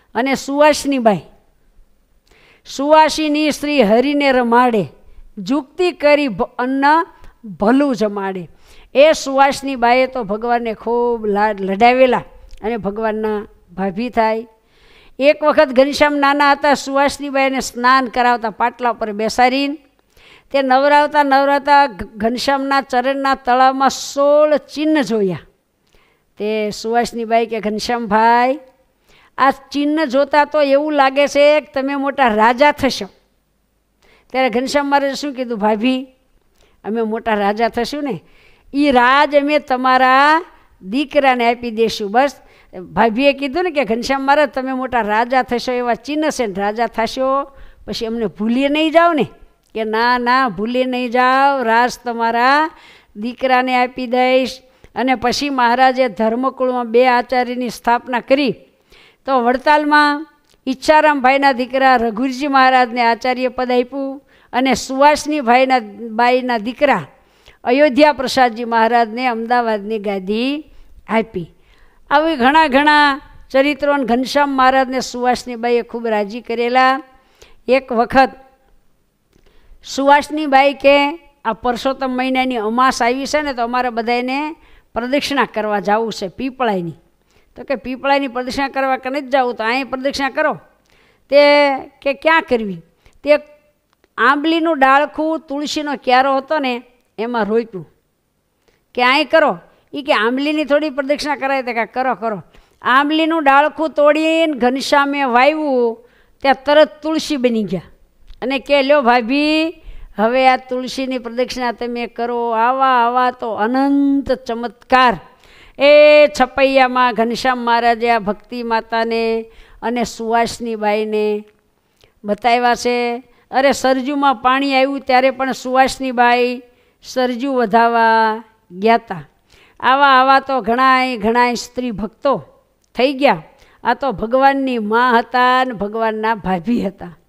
અને સુવાસની બાઈ, સુવાસીની શ્રી હરિને રમાડે, જુક્તિ કરી અન્ન ભલું જમાડે. એ સુવાસની બાઈએ તો ભગવાનને ખૂબ લડાવેલા અને ભગવાનના ભાભી થાય. એક વખત ઘનશ્યામ નાના હતા, સુવાસની બાઈને સ્નાન કરાવતા પાટલા પર બેસાડીને તે નવરાવતા નવરાવતા ઘનશ્યામના ચરણના તળાવમાં 16 ચિહ્ન જોયા. તે સુવાસની બાઈ કે ઘનશ્યામભાઈ, આ ચિહ્ન જોતા તો એવું લાગે છે કે તમે મોટા રાજા થશો. ત્યારે ઘનશ્યામ મહારાજે શું કીધું? ભાભી, અમે મોટા રાજા થશું ને, એ રાજ અમે તમારા દીકરાને આપી દઈશું. બસ ભાભીએ કીધું ને કે ઘનશ્યામ મહારાજ તમે મોટા રાજા થશો, એવા ચિહ્ન છે ને, રાજા થશો પછી અમને ભૂલી નહીં જાઓ ને? કે ના ના, ભૂલી નહીં જાઓ, રાજ તમારા દીકરાને આપી દઈશ. અને પછી મહારાજે ધર્મકુળમાં 2 આચાર્યની સ્થાપના કરી. તો વડતાલમાં ઈચ્છારામભાઈના દીકરા રઘુરજી મહારાજને આચાર્ય પદ આપ્યું અને સુવાસની બાઈના દીકરા અયોધ્યા પ્રસાદજી મહારાજને અમદાવાદની ગાદી આપી. આવી ઘણા ચરિત્રો ઘનશ્યામ મહારાજને સુવાસની બાઈએ ખૂબ રાજી કરેલા. એક વખત સુવાસની બાઈ કે આ પરસોત્તમ મહિનાની અમાસ આવી છે ને, તો અમારે બધાને પ્રદક્ષિણા કરવા જવું છે પીપળાઈની. તો કે પીપળાઈની પ્રદક્ષિણા કરવા કે નથી જવું, તો અહીં પ્રદક્ષિણા કરો. તે કે ક્યાં કરવી? તે આંબલીનું ડાળખું તુલસીનો ક્યારો હતો ને એમાં રોપ્યું કે અહીં કરો. એ કે આંબલીની થોડી પ્રદક્ષિણા કરાય? તો કે કરો. આંબલીનું ડાળખું તોડીને ઘનશ્યામે વાવ્યું, ત્યાં તરત તુલસી બની ગયા. અને કે લ્યો ભાભી, હવે આ તુલસીની પ્રદક્ષિણા તમે કરો. આવા તો અનંત ચમત્કાર એ છપૈયામાં ઘનશ્યામ મહારાજે આ ભક્તિ માતાને અને સુવાસની બાઈને બતાવ્યા છે. અરે સરજુમાં પાણી આવ્યું ત્યારે પણ સુવાસની બાઈ સરજુ વધાવવા ગયા હતા. આવા તો ઘણાય સ્ત્રી ભક્તો થઈ ગયા. આ તો ભગવાનની મા હતા અને ભગવાનના ભાભી હતા.